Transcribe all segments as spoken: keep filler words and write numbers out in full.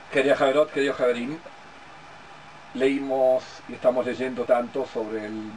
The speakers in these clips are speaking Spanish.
Querida Javerot, querido Javerín, leímos y estamos leyendo tanto sobre el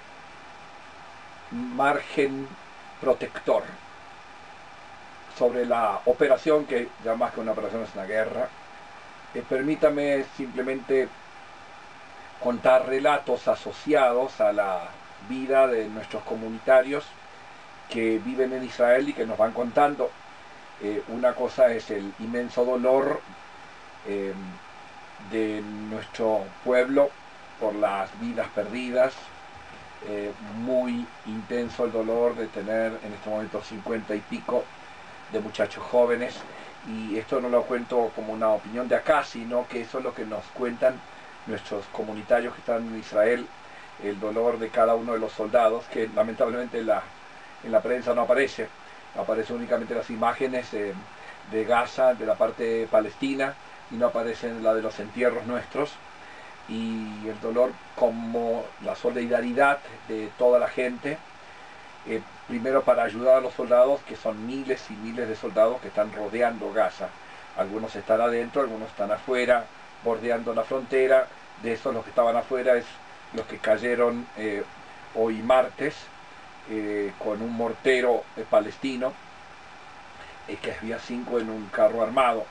margen protector, sobre la operación, que ya más que una operación es una guerra. Eh, permítame simplemente contar relatos asociados a la vida de nuestros comunitarios que viven en Israel y que nos van contando. Eh, una cosa es el inmenso dolor eh, de nuestro pueblo por las vidas perdidas, eh, muy intenso el dolor de tener en este momento cincuenta y pico de muchachos jóvenes, y esto no lo cuento como una opinión de acá, sino que eso es lo que nos cuentan nuestros comunitarios que están en Israel, el dolor de cada uno de los soldados, que lamentablemente en la, en la prensa no aparece, aparecen únicamente las imágenes eh, de Gaza, de la parte palestina, y no aparecen la de los entierros nuestros, y el dolor como la solidaridad de toda la gente, eh, primero para ayudar a los soldados, que son miles y miles de soldados que están rodeando Gaza. Algunos están adentro, algunos están afuera, bordeando la frontera. De esos, los que estaban afuera es los que cayeron eh, hoy martes eh, con un mortero eh, palestino, eh, que había cinco en un carro armado.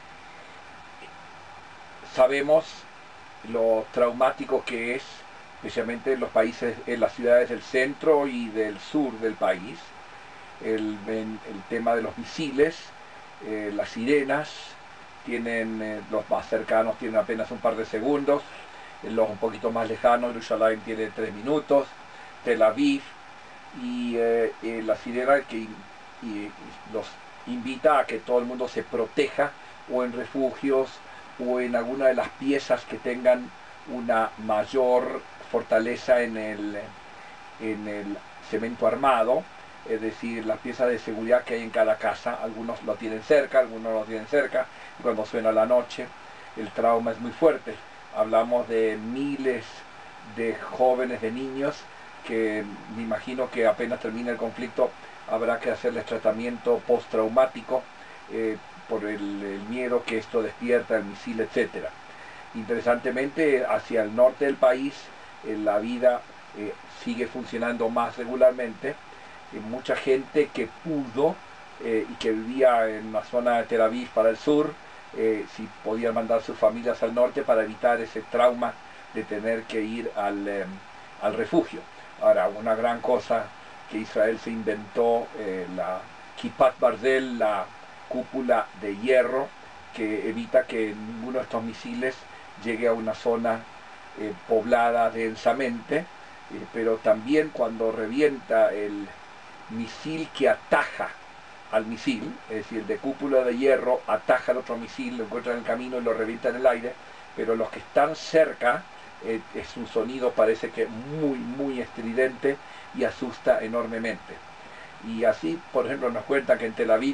Sabemos lo traumático que es, especialmente en los países, en las ciudades del centro y del sur del país, el, el tema de los misiles, eh, las sirenas, tienen, eh, los más cercanos tienen apenas un par de segundos, eh, los un poquito más lejanos, Jerusalén tiene tres minutos, Tel Aviv, y eh, eh, la sirena que y, y los invita a que todo el mundo se proteja, o en refugios, o en alguna de las piezas que tengan una mayor fortaleza en el, en el cemento armado, es decir, las piezas de seguridad que hay en cada casa. Algunos lo tienen cerca, algunos lo tienen cerca, y cuando suena la noche el trauma es muy fuerte. Hablamos de miles de jóvenes, de niños, que me imagino que apenas termine el conflicto habrá que hacerles tratamiento postraumático, eh, por el, el miedo que esto despierta, el misil, etcétera. Interesantemente, hacia el norte del país, eh, la vida eh, sigue funcionando más regularmente. Eh, mucha gente que pudo eh, y que vivía en la zona de Tel Aviv para el sur, eh, si podían mandar sus familias al norte para evitar ese trauma de tener que ir al, eh, al refugio. Ahora, una gran cosa que Israel se inventó, eh, la Kippat Barzel, la cúpula de hierro, que evita que ninguno de estos misiles llegue a una zona eh, poblada densamente, eh, pero también cuando revienta el misil que ataja al misil, es decir, el de cúpula de hierro ataja al otro misil, lo encuentra en el camino y lo revienta en el aire, pero los que están cerca, eh, es un sonido, parece que muy, muy estridente, y asusta enormemente. Y así, por ejemplo, nos cuentan que en Tel Aviv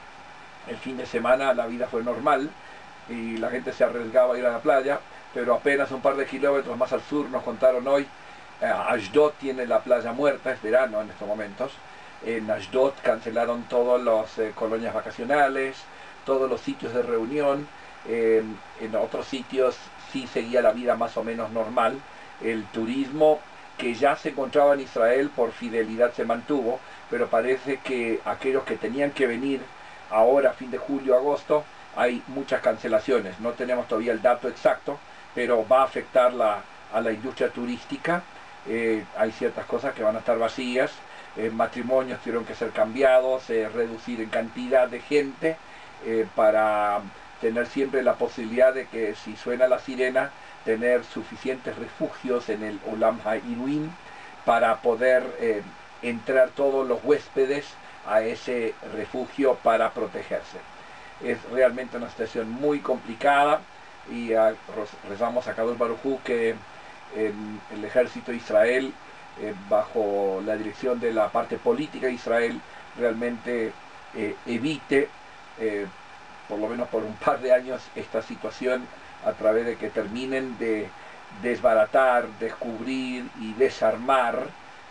el fin de semana la vida fue normal y la gente se arriesgaba a ir a la playa, pero apenas un par de kilómetros más al sur, nos contaron hoy, eh, Ashdod tiene la playa muerta, es verano en estos momentos. En Ashdod cancelaron todas las eh, colonias vacacionales, todos los sitios de reunión. Eh, en otros sitios sí seguía la vida más o menos normal. El turismo que ya se encontraba en Israel por fidelidad se mantuvo, pero parece que aquellos que tenían que venir ahora, a fin de julio, agosto, hay muchas cancelaciones. No tenemos todavía el dato exacto, pero va a afectar la, a la industria turística. Eh, hay ciertas cosas que van a estar vacías, eh, matrimonios tuvieron que ser cambiados, eh, reducir en cantidad de gente, eh, para tener siempre la posibilidad de que, si suena la sirena, tener suficientes refugios en el Olam HaInuim para poder eh, entrar todos los huéspedes a ese refugio para protegerse. Es realmente una situación muy complicada, y a, rezamos a Kadosh Baruj Hu que eh, el ejército de Israel, eh, bajo la dirección de la parte política de Israel, realmente eh, evite, eh, por lo menos por un par de años, esta situación, a través de que terminen de desbaratar, descubrir y desarmar,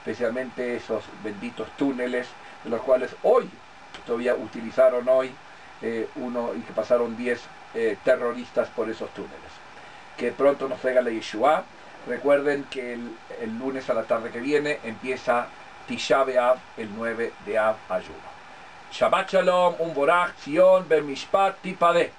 especialmente esos benditos túneles, de los cuales hoy, todavía utilizaron hoy eh, uno, y que pasaron diez eh, terroristas por esos túneles. Que pronto nos traiga la Yeshua. Recuerden que el, el lunes a la tarde que viene empieza Tisha B'Av, el nueve de Av, ayuno. Shabbat Shalom, un Borach, Zion, Ben Mishpat, Tipade.